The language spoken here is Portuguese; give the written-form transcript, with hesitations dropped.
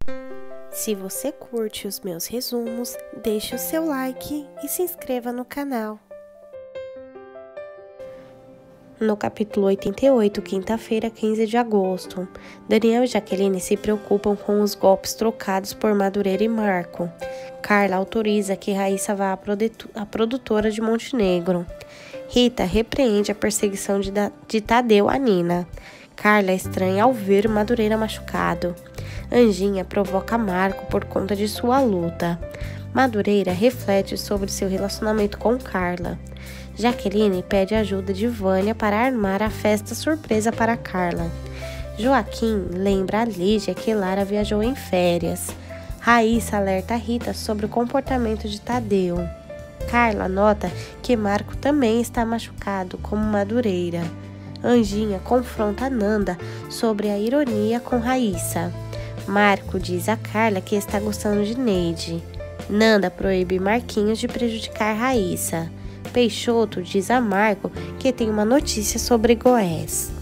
Se você curte os meus resumos, deixe o seu like e se inscreva no canal. No capítulo 88, quinta-feira, 15 de agosto, Daniel e Jaqueline se preocupam com os golpes trocados por Madureira e Marco. Carla autoriza que Raíssa vá à produtora de Montenegro. Rita repreende a perseguição de Tadeu a Nina. Carla estranha ao ver Madureira machucado. Anjinha provoca Marco por conta de sua luta. Madureira reflete sobre seu relacionamento com Carla. Jaqueline pede ajuda de Vânia para armar a festa surpresa para Carla. Joaquim lembra a Lígia que Lara viajou em férias. Raíssa alerta Rita sobre o comportamento de Tadeu. Carla nota que Marco também está machucado, como Madureira. Anjinha confronta Nanda sobre a ironia com Raíssa. Marco diz a Carla que está gostando de Neide. Nanda proíbe Marquinhos de prejudicar Raíssa. Peixoto diz a Marco que tem uma notícia sobre Goés.